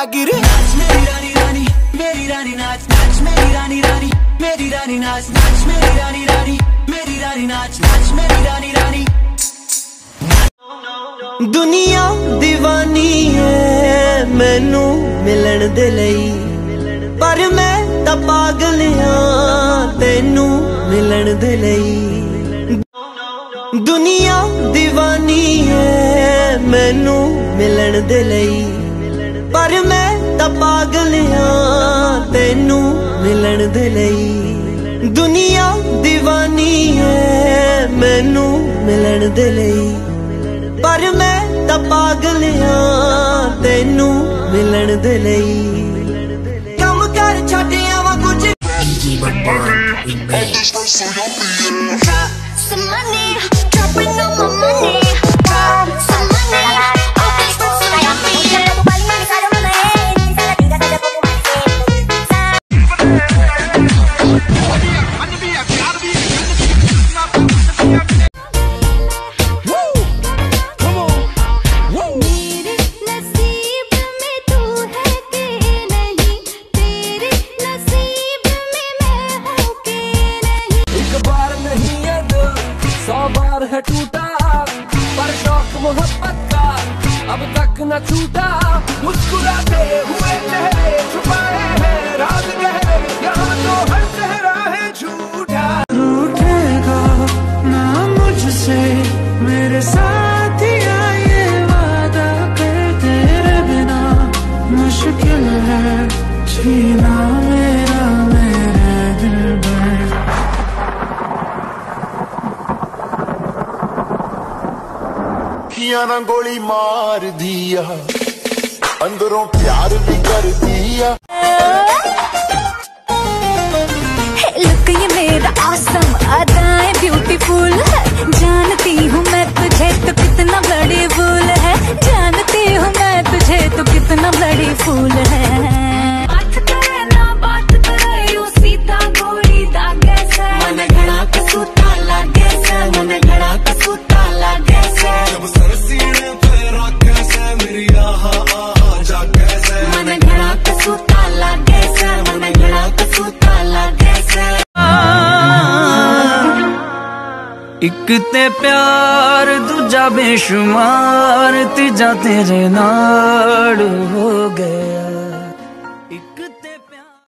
गिर। नाच मेरी रानी रानी मेरी रानी नाच, नाच मेरी रानी रानी मेरी रानी नाच, नाच मेरी रानी रानी मेरी रानी नाच, नाच मेरी रानी रानी। दुनिया दीवानी है मैनू मिलन दे लई, पर मैं तां पागल हां तैनू मिलन दे लई। दुनिया दीवानी है मैनू मिलन दे लई, पर मैं तां पागल हां तैनू मिलन दे लई। दुनिया दीवानी है मैनू मिलन दे लई, पर मैं तां पागल हां तैनू मिलन दे लई। कम कर छड्ड आवां कुछ some money, dropping on my money, some money, okay, so है टूटा पर शौक मोहब्बत का अब तक न छूटा। मुस्कुराते हुए चेहरे छुपाए हैं राज गहरे, यहाँ तो हर चेहरा है झूठा। रूठेगा ना मुझसे मेरे साथिया, ये वादा कर तेरे बिना मुश्किल है जीना मेरा मेरे दिल में। ना गोली मार दिया अंदरों प्यार भी कर दिया। लुक ये मेरा आसम अदाएं ब्यूटीफुल है, जानती हूँ मैं तुझे तो कितना बड़ी फूल है, जानती हूँ मैं तुझे तो कितना बड़ी फूल है। बात करे ना बात करे यू सीता गोरी दागे से, मन घड़ा कसूता लागे से, मन घड़ा कसूता लागे से। मन घड़ा कसूता लागे से, मन घड़ा कसूता लागे से। एक ते प्यार दूजा बेशुमार, तीजा तेरे नाल हो गया।